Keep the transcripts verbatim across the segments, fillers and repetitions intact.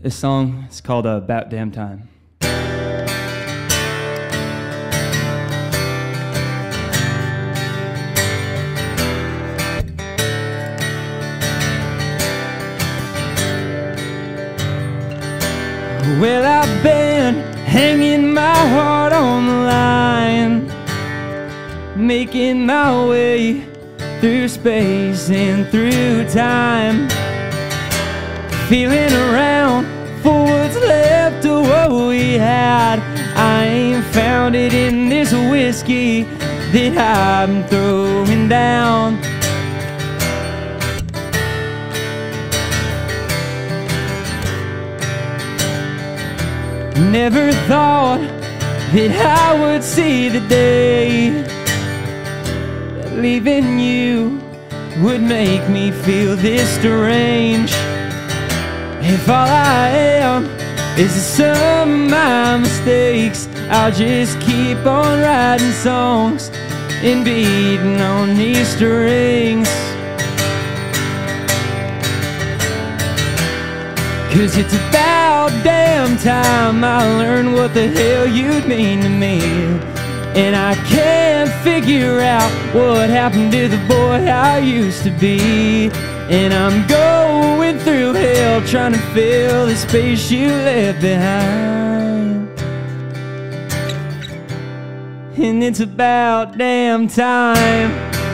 This song is called uh, About Damn Time. Well, I've been hanging my heart on the line, making my way through space and through time, feeling around for what's left of what we had. I ain't found it in this whiskey that I'm throwing down. Never thought that I would see the day that leaving you would make me feel this strange. If all I am is the sum of my mistakes, I'll just keep on writing songs and beating on these strings. 'Cause it's about damn time I learned what the hell you'd mean to me. And I can't figure out what happened to the boy I used to be. And I'm going through hell trying to fill the space you left behind. And it's about damn time.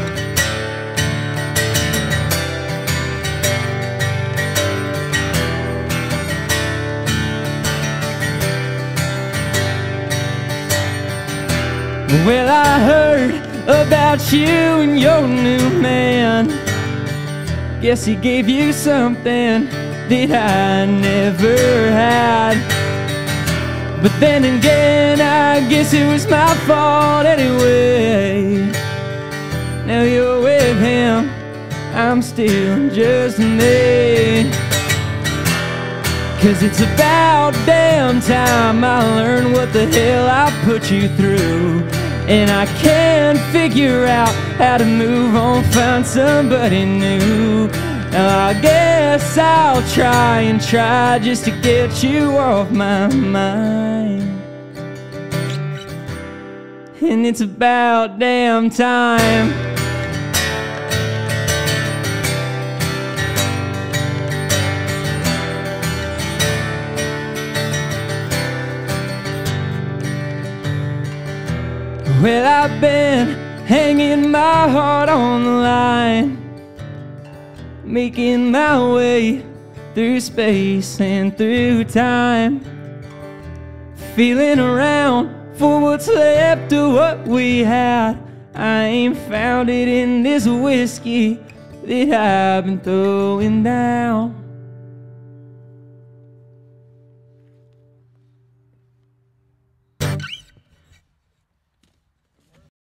Well, I heard about you and your new man. Guess he gave you something that I never had. But then again, I guess it was my fault anyway. Now you're with him, I'm still just me. 'Cause it's about damn time I learned what the hell I put you through. And I can't figure out how to move on, find somebody new. Now I guess I'll try and try just to get you off my mind. And it's about damn time. Well, I've been hanging my heart on the line, making my way through space and through time, feeling around for what's left of what we had. I ain't found it in this whiskey that I've been throwing down.